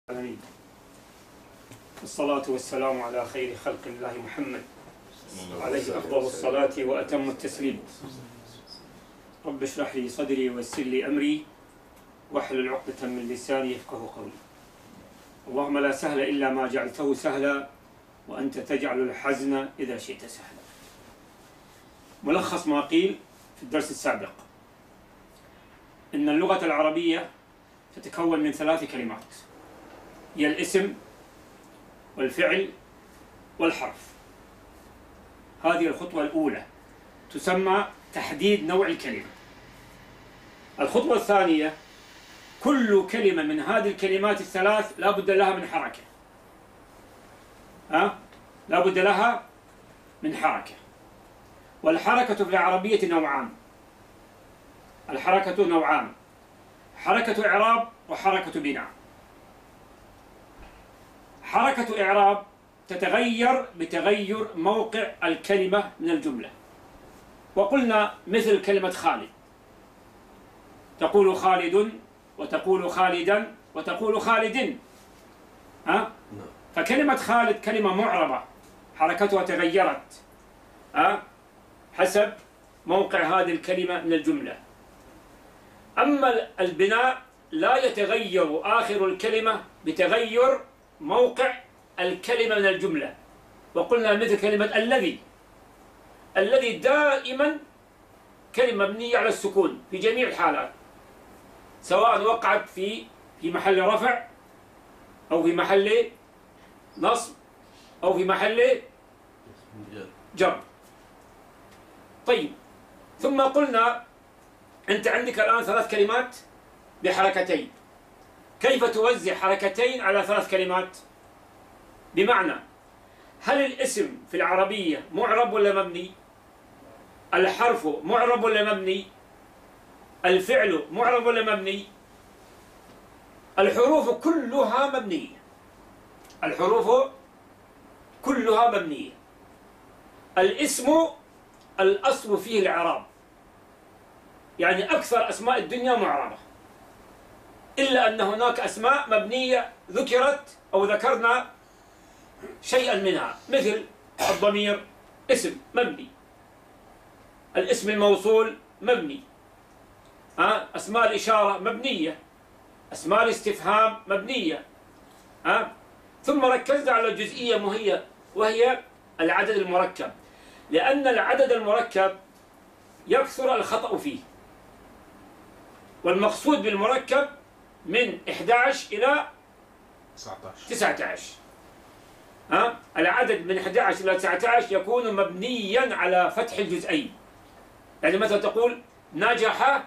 آمين. الصلاة والسلام على خير خلق الله محمد عليه أفضل الصلاة وأتم التسليم. رب اشرح لي صدري ويسر لي أمري واحلل عقدة من لساني يفقهوا قولي. اللهم لا سهل إلا ما جعلته سهلا وأنت تجعل الحزن إذا شئت سهلا. ملخص ما قيل في الدرس السابق: إن اللغة العربية تتكون من 3 كلمات، هي الاسم والفعل والحرف. هذه الخطوة الأولى تسمى تحديد نوع الكلمة. الخطوة الثانية: كل كلمة من هذه الكلمات الثلاث لا بد لها من حركة. لا بد لها من حركة. والحركة في العربية نوعان. الحركة نوعان: حركة إعراب وحركة بناء. حركة إعراب تتغير بتغير موقع الكلمة من الجملة. وقلنا مثل كلمة خالد، تقول خالد وتقول خالدا وتقول خالد. فكلمة خالد كلمة معربة حركتها تغيرت حسب موقع هذه الكلمة من الجملة. أما البناء لا يتغير آخر الكلمة بتغير موقع الكلمة من الجملة. وقلنا مثل كلمة الذي دائما كلمة مبنية على السكون في جميع الحالات، سواء وقعت في محل رفع أو في محل نصب أو في محل جر. طيب، ثم قلنا أنت عندك الآن 3 كلمات بحركتين. كيف توزع حركتين على 3 كلمات؟ بمعنى: هل الاسم في العربية معرب ولا مبني؟ الحرف معرب ولا مبني؟ الفعل معرب ولا مبني؟ الحروف كلها مبنية. الحروف كلها مبنية. الاسم الأصل فيه الإعراب، يعني أكثر أسماء الدنيا معربة، إلا أن هناك أسماء مبنية ذكرت أو ذكرنا شيئا منها، مثل الضمير اسم مبني، الاسم الموصول مبني، أسماء الإشارة مبنية، أسماء الاستفهام مبنية. ثم ركزنا على جزئية وهي العدد المركب، لأن العدد المركب يكثر الخطأ فيه. والمقصود بالمركب من 11 إلى 19. العدد من 11 إلى 19 يكون مبنيا على فتح الجزئين. يعني مثلا تقول نجح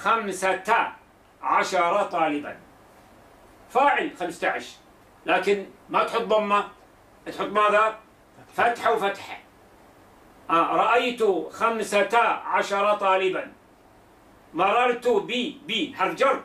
15 طالبا، فاعل 15، لكن ما تحط ضمة، تحط ماذا؟ فتحة وفتحة. رأيت 15 طالبا، مررت حرف جر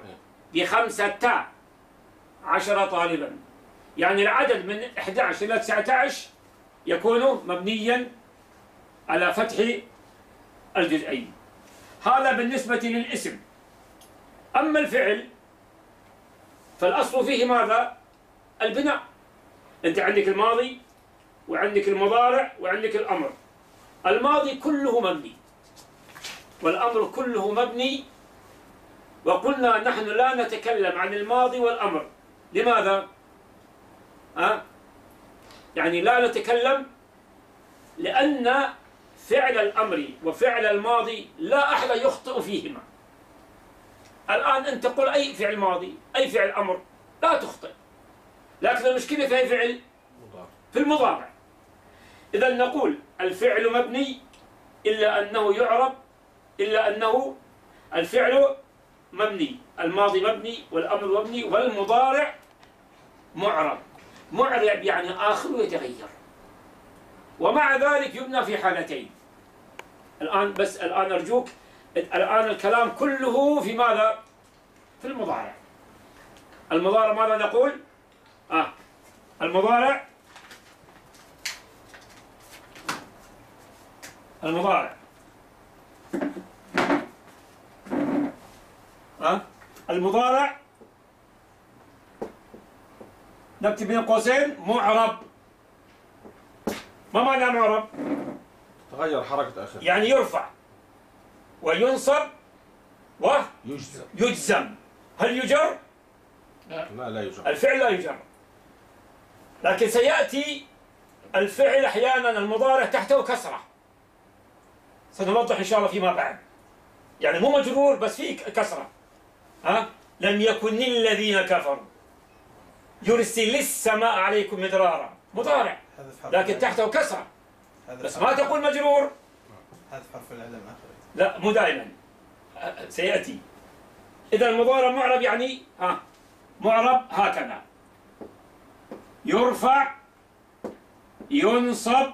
ب15 طالبا. يعني العدد من 11 إلى 19 يكون مبنيا على فتح الجزئين. هذا بالنسبة للاسم. أما الفعل فالأصل فيه ماذا؟ البناء. أنت عندك الماضي وعندك المضارع وعندك الأمر. الماضي كله مبني والأمر كله مبني. وقلنا نحن لا نتكلم عن الماضي والأمر. لماذا؟ يعني لا نتكلم لأن فعل الأمر وفعل الماضي لا أحد يخطئ فيهما. الآن أنت تقول أي فعل ماضي أي فعل أمر لا تخطئ، لكن المشكلة في أي فعل؟ في المضارع. إذا نقول الفعل مبني إلا أنه يعرب، إلا أنه الفعل مبني، الماضي مبني والأمر مبني والمضارع معرب. معرب يعني آخره يتغير، ومع ذلك يبنى في حالتين. الآن أرجوك، الآن الكلام كله في ماذا؟ في المضارع. المضارع ماذا نقول؟ المضارع المضارع نكتب بين قوسين معرب. ما معنى معرب؟ تغير حركة آخر. يعني يرفع وينصب ويجزم. هل يجر؟ لا يجر. الفعل لا يجر، لكن سيأتي الفعل أحيانا المضارع تحته كسرة، سنوضح إن شاء الله فيما بعد. يعني مو مجرور بس فيه كسرة. لم يكن الذين كفروا يرسل السماء عليكم مدرارا، مضارع لكن تحته كسرة، بس ما تقول مجرور. حذف حرف العلم آخر. لا مو دائما، سيأتي. إذا المضارع معرب يعني معرب هكذا: يرفع، ينصب،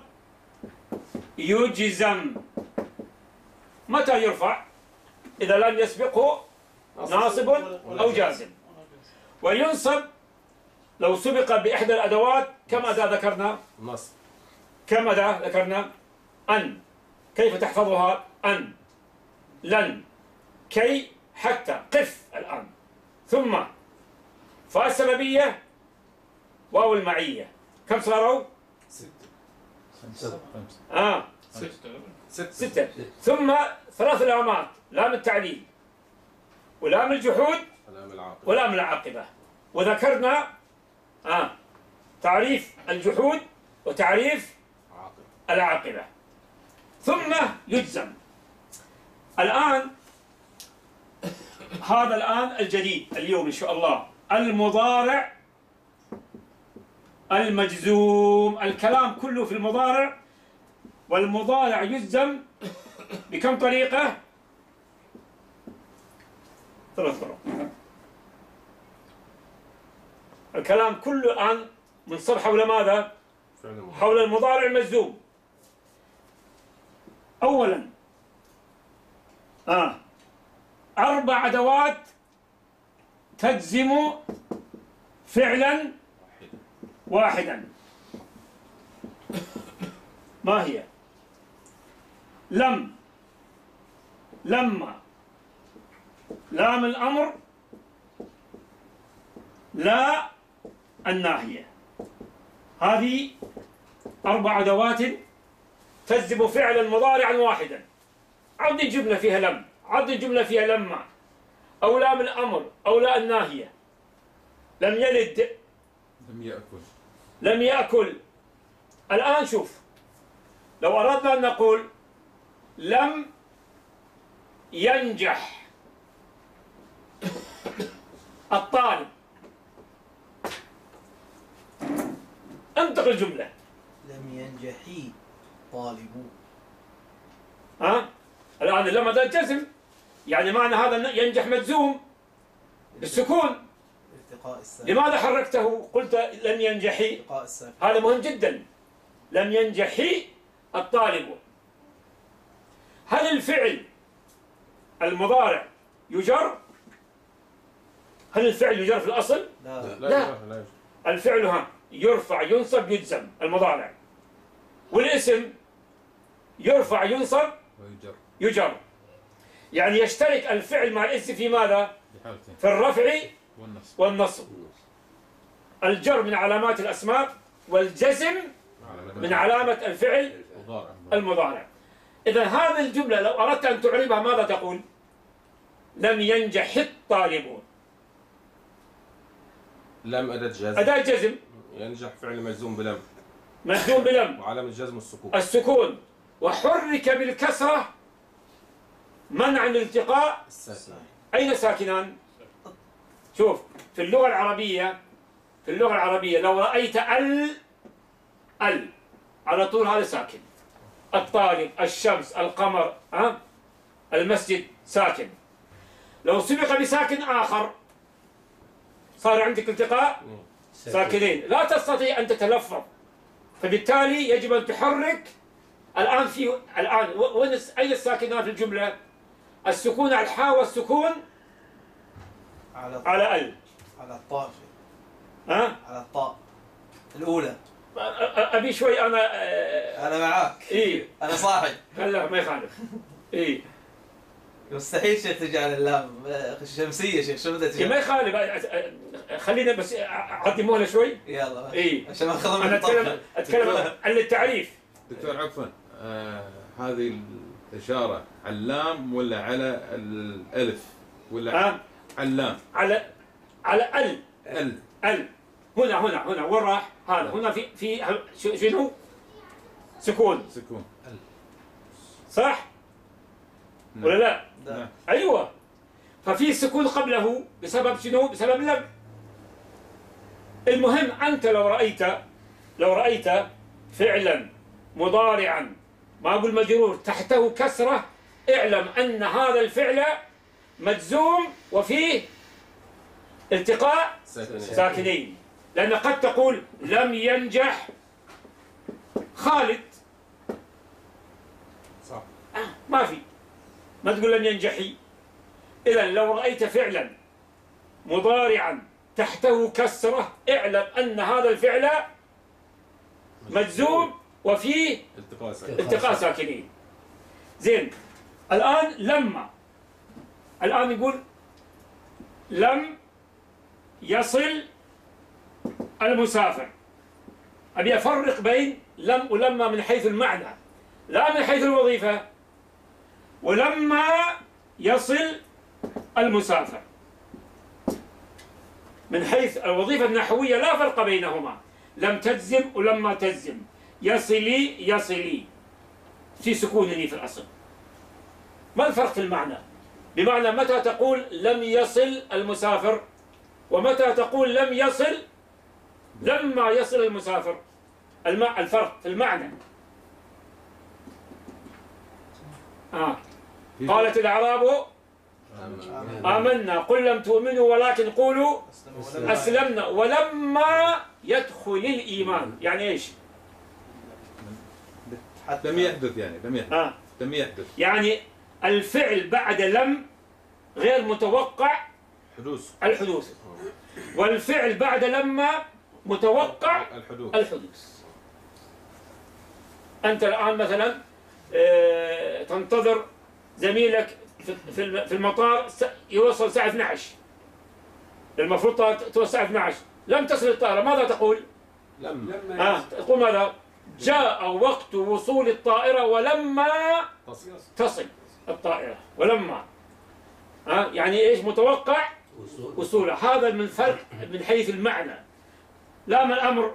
يجزم. متى يرفع؟ إذا لم يسبقه ناصب أو جازم. وينصب لو سبق بإحدى الأدوات. كم أداة ذكرنا؟ نصب. كم أداة ذكرنا؟ أن. كيف تحفظها؟ أن، لن، كي، حتى، قف الآن. ثم فاء السببية، واو المعية. كم صاروا؟ 6. ثم 3 لامات: لام التعليل، ولام الجحود، ولام العاقبة. وذكرنا تعريف الجحود وتعريف العاقبة. ثم يجزم. الآن هذا الآن الجديد اليوم إن شاء الله، المضارع المجزوم. الكلام كله في المضارع، والمضارع يجزم بكم طريقة؟ 3 طرق. الكلام كله الآن منصب حول ماذا؟ حول المضارع المجزوم. أولا 4 أدوات تجزم فعلا واحدا. ما هي؟ لم، لما، لام الأمر، لا الناهية. هذه 4 أدوات تجزم فعلا مضارعا واحدا. عد الجملة فيها لم، عد الجملة فيها لما، أو لام الأمر، أو لا الناهية. لم يلد، لم يأكل، لم يأكل. الآن شوف، لو أردنا أن نقول لم ينجح الطالب، انطق الجملة. لم ينجحي طالب. الآن لما ده جزم، يعني معنى هذا ينجح مجزوم بالسكون. التقاء الساكن. لماذا حركته؟ قلت لم ينجحي. التقاء الساكن. هذا مهم جدا. لم ينجحي الطالب. هل الفعل المضارع يجر؟ هل الفعل يجر في الأصل؟ لا. الفعل يرفع، ينصب، يجزم المضارع. والاسم يرفع، ينصب، يجر. يعني يشترك الفعل مع الاسم في ماذا؟ في الرفع والنصب. الجر من علامات الأسماء، والجزم من علامة الفعل المضارع. إذا هذه الجملة لو أردت أن تعربها ماذا تقول؟ لم ينجح الطالبون. لم أداة جزم. أداة جزم. ينجح فعل مجزوم بلم. مجزوم بلم. وعلامة الجزم السكون. السكون. وحرك بالكسرة منعا الالتقاء. أين ساكنان؟ شوف، في اللغة العربية لو رأيت ال على طول هذا ساكن. الطالب، الشمس، القمر، المسجد ساكن. لو سبق بساكن آخر صار عندك التقاء ساكنين، لا تستطيع أن تتلفظ، فبالتالي يجب أن تحرك. الآن أين الساكنان في الجملة؟ السكون على الحاء والسكون على ال. على الطاء. على الطاء الأولى. أبي شوي أنا معاك. إيه، أنا صاحي. لا ما يخالف. إيه، مستحيل شيخ تجعل اللام شمسية. شيخ شو بدأت ما يخالف. خلينا بس اعطي مهله شوي. يلا اي عشان اخذ انا اتكلم عن التعريف. دكتور عفوا، هذه الإشارة على اللام ولا على الألف ولا على اللام؟ على ال هنا وين راح؟ هذا هنا في شنو؟ سكون صح؟ ولا لا؟ لا. ايوه، ففي سكون قبله بسبب شنو؟ بسبب لم. المهم انت لو رأيت فعلا مضارعا ما اقول مجرور تحته كسره، اعلم ان هذا الفعل مجزوم وفيه التقاء ساكنين، لأن قد تقول لم ينجح خالد، صح، ما في، ما تقول لم ينجحي. إذا لو رأيت فعلا مضارعا تحته كسرة اعلم أن هذا الفعل مجزوم وفيه التقاء ساكنين. زين، الآن الآن يقول لم يصل المسافر. أبي أفرق بين لم ولما من حيث المعنى، لا من حيث الوظيفة. ولما يصل المسافر من حيث الوظيفة النحوية لا فرق بينهما، لم تجزم ولما تجزم. يصلي في سكونني في الأصل. ما الفرق في المعنى؟ بمعنى متى تقول لم يصل المسافر ومتى تقول لم يصل لما يصل المسافر. الفرق في المعنى. قالت الأعراب آمنا قل لم تؤمنوا ولكن قولوا أسلمنا ولما يدخل الإيمان. يعني إيش؟ لم يحدث، يعني لم يحدث. يعني الفعل بعد لم غير متوقع الحدوث، والفعل بعد لما متوقع الحدوث. أنت الآن مثلا تنتظر زميلك في المطار يوصل الساعة 12، المفروض توصل الساعة 12، لم تصل الطائرة، ماذا تقول؟ تقول ماذا؟ جاء وقت وصول الطائرة ولما تصل الطائرة، ولما يعني ايش؟ متوقع وصولها. هذا من فرق من حيث المعنى، لا من الأمر.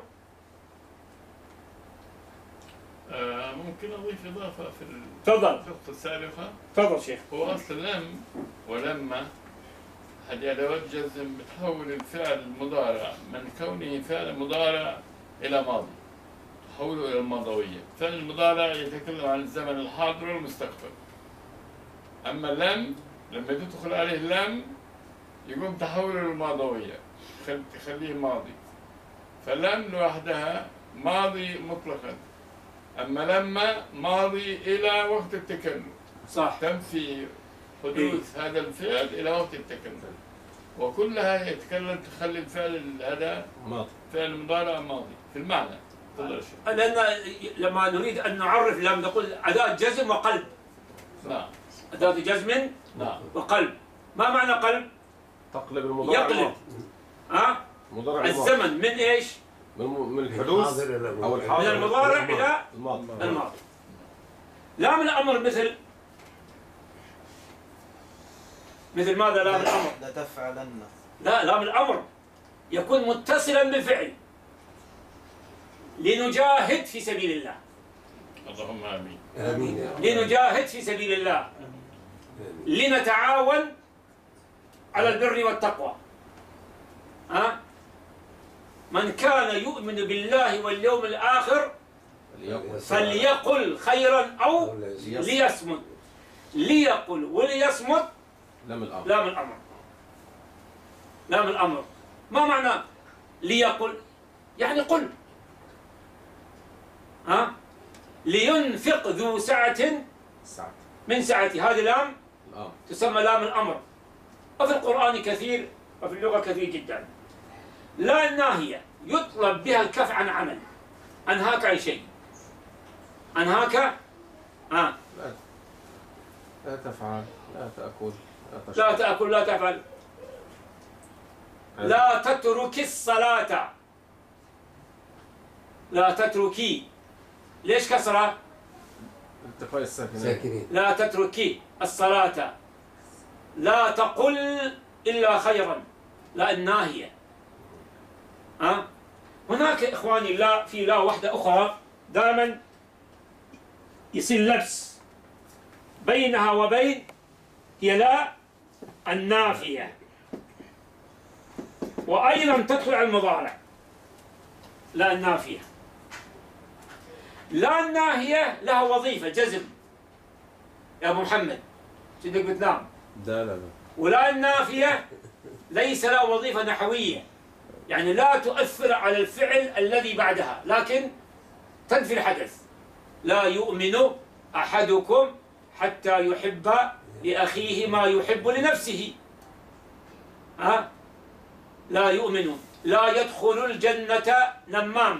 ممكن أضيف إضافة في تفضل. النقطة السابقة. تفضل شيخ. هو أصل لم ولما هذه أدوات جزم بتحول الفعل المضارع من كونه فعل مضارع إلى ماضي، تحوله إلى الماضوية. فعل المضارع يتكلم عن الزمن الحاضر والمستقبل، أما لم لما تدخل عليه لم يقوم تحوله للماضوية، تخليه ماضي. فلم لوحدها ماضي مطلقا، أما لما ماضي إلى وقت التكلم. صح. تنفي حدوث هذا الفعل إلى وقت التكلم، وكلها يتكلم تخلي الفعل هذا فعل مضارع ماضي في المعنى. لأن لما نريد أن نعرف لم نقول أداة جزم وقلب. نعم. أداة جزم وقلب. ما معنى قلب؟ تقلب المضارع. يقلب. الزمن من إيش؟ من الحدوث أو الحاضر، من المضارع إلى الماضي. لام الأمر مثل ماذا؟ لام الأمر لتفعلن. لا، لام الأمر يكون متصلا بالفعل. لنجاهد في سبيل الله. اللهم آمين. آمين. لنجاهد في سبيل الله. لنتعاون على البر والتقوى. من كان يؤمن بالله واليوم الآخر فليقل خيرا أو ليصمت. ليقل وليصمت لام الأمر. ما معنى ليقل؟ يعني قل. لينفق ذو سعة من سعته. هذه لام تسمى لام الأمر، وفي القرآن كثير وفي اللغة كثير جدا. لا الناهية يطلب بها الكف عن عمل. أنهاك عن شيء، أنهاك لا تفعل، لا تأكل، لا تأكل، لا تفعل. لا تتركي الصلاة. لا تتركي، ليش كسرة؟ التقاء الساكنين. ساكنين. لا تتركي الصلاة. لا تقل إلا خيرا، لا الناهية. هناك إخواني لا، في لا واحدة أخرى دائما يصير لبس بينها وبين، هي لا النافية، وأيضا تدخل على المضارع. لا النافية، لا الناهية لها وظيفة جزم يا أبو محمد، تدق بتنام. لا لا لا. ولا النافية ليس لها وظيفة نحوية، يعني لا تؤثر على الفعل الذي بعدها، لكن تنفي الحدث. لا يؤمن أحدكم حتى يحب لأخيه ما يحب لنفسه. لا يؤمن. لا يدخل الجنة نمام.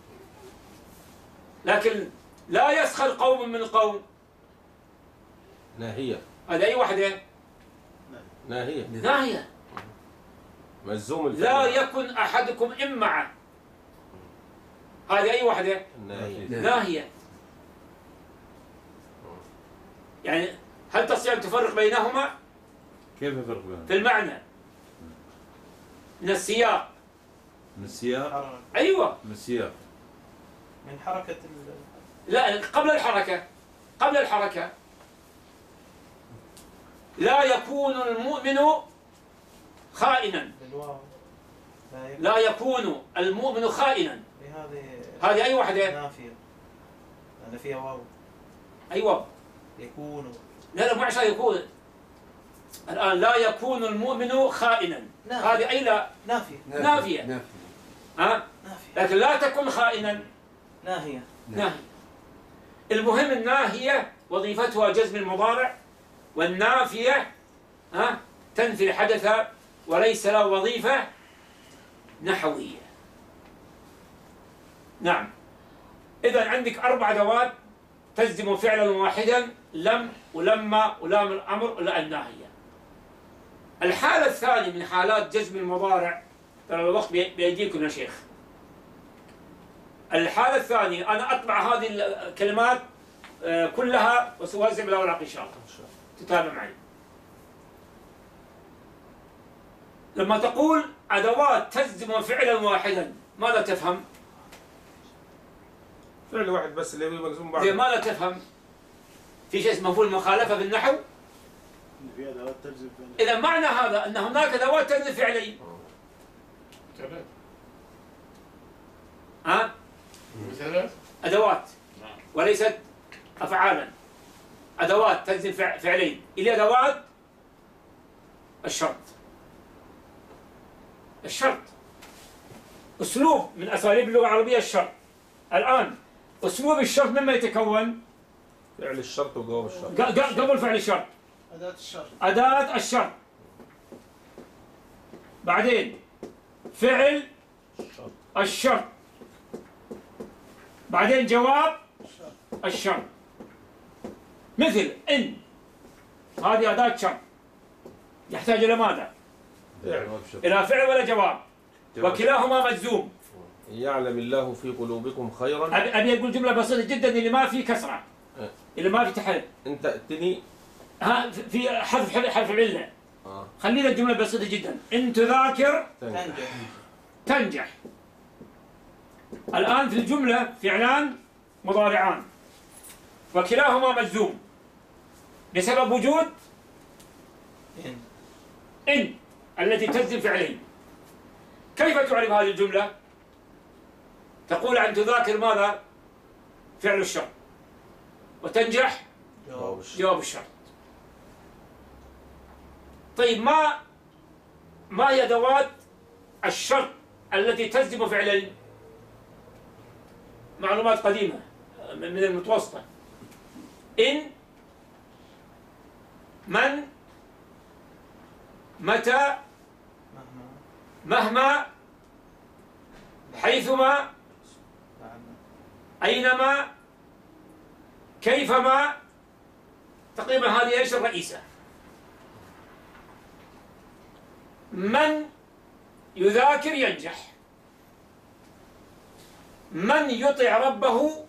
لكن لا يسخر قوم من قوم. ناهية. هذه أي واحدة؟ ناهية. ناهية. ملزوم الفعل. لا يكن أحدكم إمعة. هذه أي واحدة؟ ناهية. ناهية. يعني هل تستطيع أن تفرق بينهما؟ كيف الفرق بينهم؟ في المعنى، من السياق. من السياق. حركة. أيوة، من السياق. من حركة لا قبل الحركة. قبل الحركة. لا يكون المؤمن خائنا. بالواو. لا يكون المؤمن خائنا. هذه هذه أي واحدة؟ نافية، لأن فيها واو. أيوة. يكون. لا مو عشان يكون. الآن لا يكون المؤمن خائنا، نعم. هذه أي لا نافية. نافية. ها؟ نافية. لكن لا تكن خائنا ناهية. ناهية. المهم الناهية وظيفتها جزم المضارع، والنافية تنفي الحدث وليس له وظيفة نحوية. نعم. إذا عندك 4 أدوات تجزم فعلا واحدا: لم ولما ولام الأمر ولا الناهية. الحالة الثانية من حالات جزم المضارع، ترى الوقت بيديكم يا شيخ. الحالة الثانية أنا أطبع هذه الكلمات كلها وسوزع بالأوراق إن شاء الله، تتابع معي. لما تقول أدوات تجزم فعلا واحدا، ماذا تفهم؟ فعل واحد بس اللي هو ملزوم بعض. ماذا تفهم؟ في شيء اسمه مفهوم المخالفة في النحو؟ في أدوات تجزم فعلا. إذا معنى هذا أن هناك أدوات تجزم فعلين. ثلاث أدوات وليست أفعالا. أدوات تجزم فعلين، إلى أدوات الشرط. الشرط أسلوب من أساليب اللغة العربية الشرط. الآن أسلوب الشرط مما يتكون؟ فعل الشرط وجواب الشرط. قبل فعل الشرط أداة الشرط. أداة الشرط، بعدين فعل الشرط، بعدين جواب الشرط. مثل إن، هذه أداة شرط يحتاج إلى ماذا؟ إلى فعل ولا جواب؟ وكلاهما مجزوم. يعلم الله في قلوبكم خيرا. أبي أقول جملة بسيطة جدا اللي ما في كسرة، اللي ما في تحريف. أنت ائتني. في حرف العلة. خلينا الجملة بسيطة جدا: إن تذاكر تنجح. الآن في الجملة فعلان مضارعان وكلاهما مجزوم بسبب وجود إن التي تجزم فعلين. كيف تعرف هذه الجملة؟ تقول عن تذاكر ماذا؟ فعل الشرط، وتنجح جواب الشرط. طيب ما هي أدوات الشرط التي تجزم فعلين؟ معلومات قديمة من المتوسطة: إن، من، متى، مهما، حيثما، أينما، كيفما. تقريبا هذه ايش الرئيسة. من يذاكر ينجح. من يطع ربه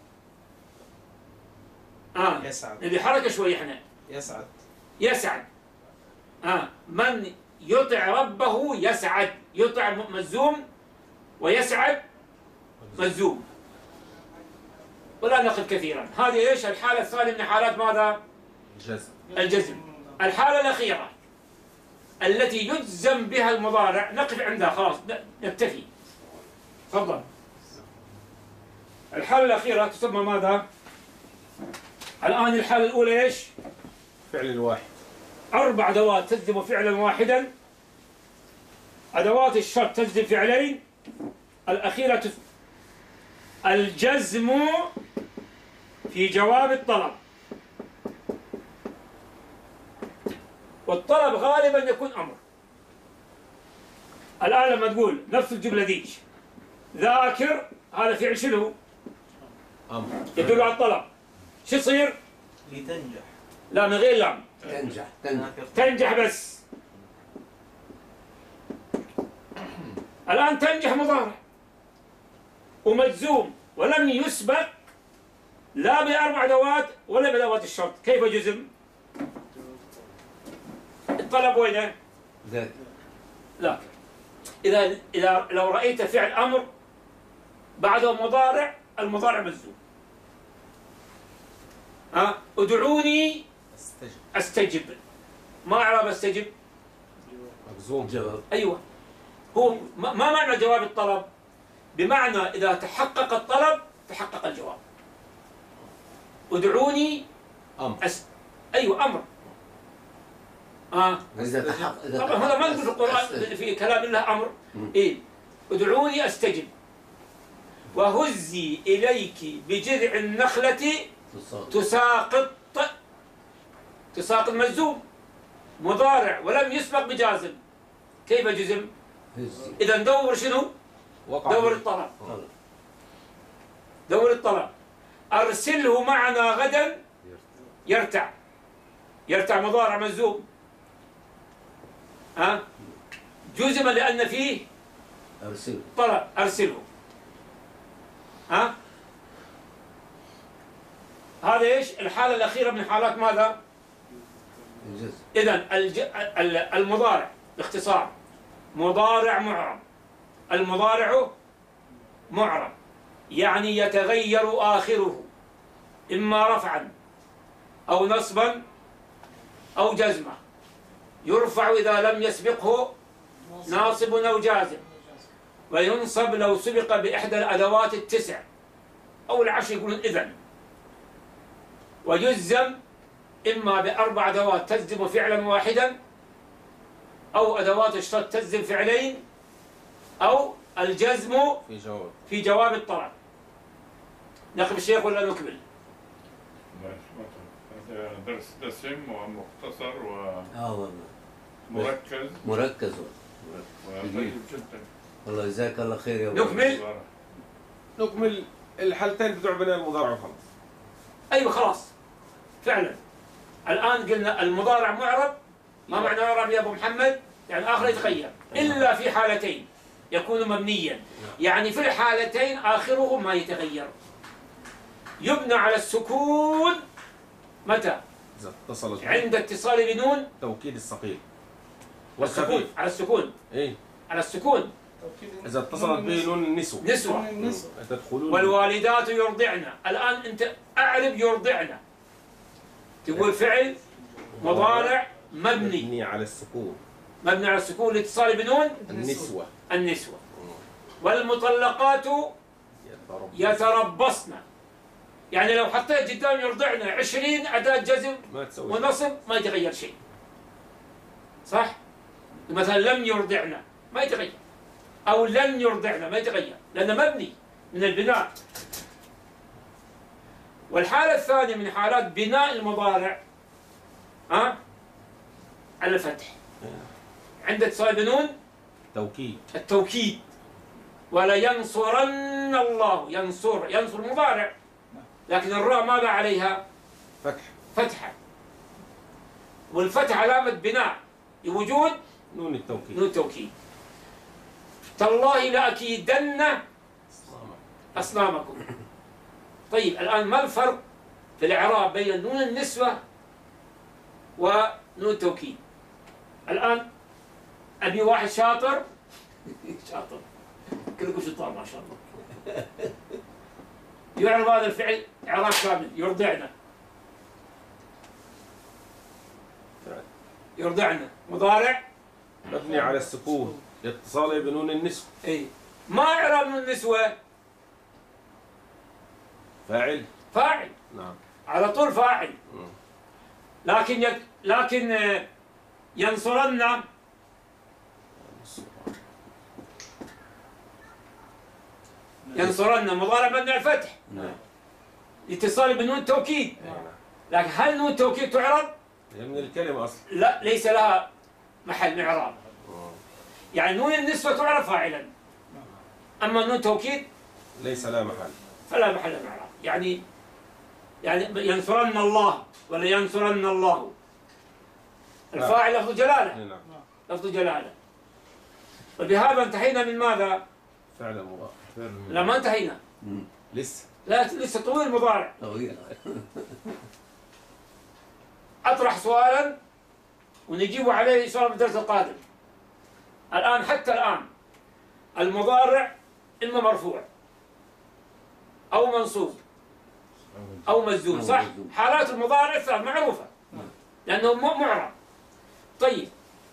يسعد. نبي حركة شوي احنا. يسعد. يسعد. من يطع ربه يسعد. يطع مجزوم ويسعد مجزوم. ولا نقف كثيرا. هذه ايش؟ الحالة الثانية من حالات ماذا؟ الجزم. الحالة الأخيرة التي يجزم بها المضارع نقف عندها خلاص نكتفي. تفضل. الحالة الأخيرة تسمى ماذا؟ الآن الحالة الأولى ايش؟ فعل واحد. 4 أدوات تجزم فعلا واحدا. أدوات الشرط تجزم فعلين. الأخيرة الجزم في جواب الطلب. والطلب غالبا يكون أمر. الآن لما تقول نفس الجملة ديك ذاكر، هذا فعل شنو؟ أمر. يدل على الطلب. شو يصير؟ لتنجح. لا، من غير لام. تنجح بس. الآن تنجح مضارع ومجزوم ولم يسبق لا ب4 أدوات ولا بأدوات الشرط. كيف جزم؟ الطلب وينه؟ لا. إذا لو رأيت فعل أمر بعده مضارع، المضارع مجزوم. ادعوني استجب. ما اعراب استجب؟ مجزوم. جواب. ايوه. هو ما معنى جواب الطلب؟ بمعنى اذا تحقق الطلب تحقق الجواب. ادعوني امر. ايوه امر. إذا تحقق. طبعا هذا ما نقول في القرآن في كلام الله امر. ايه ادعوني استجب. وهزي اليك بجذع النخلة تساقط مجزوم مضارع ولم يسبق بجازم. كيف جزم؟ إذا دور شنو؟ دور الطلب. دور الطلب. أرسله معنا غدا يرتع. يرتع مضارع مجزوم. جزم لأن فيه طلب. أرسله. هذا ايش؟ الحالة الأخيرة من حالات ماذا؟ إذن المضارع باختصار مضارع معرب. المضارع معرب يعني يتغير آخره إما رفعا أو نصبا أو جزما. يرفع إذا لم يسبقه ناصب أو جازم، وينصب لو سبق بإحدى الأدوات ال9 أو ال10 يقولون إذن. ويجزم إما ب4 أدوات تجزم فعلا واحدا، أو أدوات الشرط تجزم فعلين، أو الجزم في جواب الطلب. نقف الشيخ ولا نكمل؟ درس دسم ومختصر ومركز. مركز وطيب جدا. والله جزاك الله خير يا ابو. نكمل الحالتين بتوع بناء المضارع وخلاص. ايوه خلاص فعلا. الان قلنا المضارع معرب. ما معنى معرب يا ابو محمد؟ يعني اخره يتغير الا في حالتين يكون مبنيا. يعني في الحالتين اخره ما يتغير. يبنى على السكون متى؟ إذا اتصلت عند اتصال بنون توكيد الثقيل والسكون. على السكون. ايه على السكون. إذا اتصلت به نون النسوة. نسوة. تدخلون. والوالدات يرضعن. الآن أنت أعرب يرضعن. تقول فعل مضارع مبني على السكون. مبني على السكون لاتصال بنون النسوة. النسوة. والمطلقات يتربصن. يعني لو حطيت قدام يرضعن 20 أداة جزم ونصب ما يتغير شيء. صح؟ مثلا لم يرضعن ما يتغير، أو لن يرضعن ما يتغير لأنه مبني من البناء. والحالة الثانية من حالات بناء المضارع على الفتح عند اتصال بنون التوكيد. ولا ينصرن الله. ينصر مضارع، لكن الراء ماذا عليها؟ فتحة. والفتح علامة بناء لوجود نون التوكيد. تالله لأكيدن أصنامكم. طيب الآن ما الفرق في الإعراب بين نون النسوة ونون التوكيد؟ الآن أبي واحد شاطر شاطر كلكم شطار ما شاء الله يعرب هذا الفعل إعراب كامل. يرضعنا، يرضعنا مضارع مبني على السكون لاتصاله بنون النسوة. اي ما إعراب نون النسوة؟ فاعل. فاعل نعم. على طول فاعل. لكن ينصرن ينصرن مضارع مبني على الفتح نعم. اتصال بنون التوكيد. لكن هل نون التوكيد تعرب؟ هي من الكلمة أصلا. لا، ليس لها محل إعراب. يعني نون النسوة تعرف فاعلا، أما نون التوكيد ليس لها محل. فلا محل من إعراب. يعني ينصرن الله ولا ينصرن الله، الفاعل لفظ جلالة، نعم. لفظ جلالة. وبهذا انتهينا من ماذا؟ فعل مضارع. لا ما انتهينا، لسه. لا لسه طويل المضارع. طويل. أطرح سؤالا ونجيب عليه إن شاء الله في الدرس القادم. الآن حتى الآن المضارع إما مرفوع أو منصوب أو مجزوم، صح؟ حالات المضارع الثلاث معروفة لأنه معرب. طيب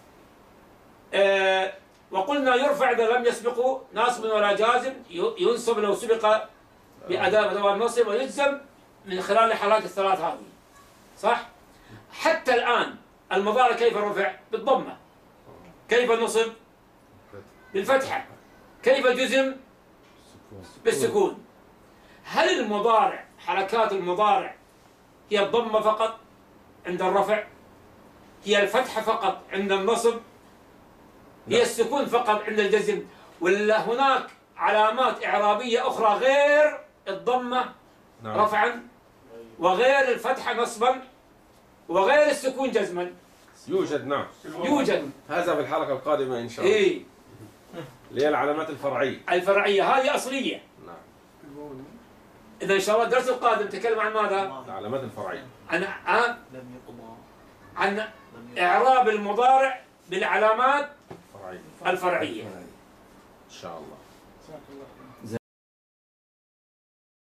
وقلنا يرفع إذا لم يسبقه ناصب ولا جازم، ينصب لو سبق بأداة النصب، ويجزم من خلال الحالات الثلاث هذه، صح؟ حتى الآن المضارع كيف رفع؟ بالضمة. كيف نصب؟ بالفتحة. كيف جزم؟ بالسكون. هل المضارع حركات المضارع هي الضمة فقط عند الرفع؟ هي الفتحة فقط عند النصب؟ هي السكون فقط عند الجزم؟ ولا هناك علامات إعرابية أخرى غير الضمة رفعا وغير الفتحة نصبا وغير السكون جزما؟ يوجد. نعم. يوجد. هذا في الحلقة القادمة إن شاء الله. إيه. اللي هي العلامات الفرعية. الفرعية هذه أصلية. نعم. إذا إن شاء الله الدرس القادم نتكلم عن ماذا؟ العلامات الفرعية. عن لم يقضى. عن إعراب المضارع بالعلامات فرعية. الفرعية. إن شاء الله.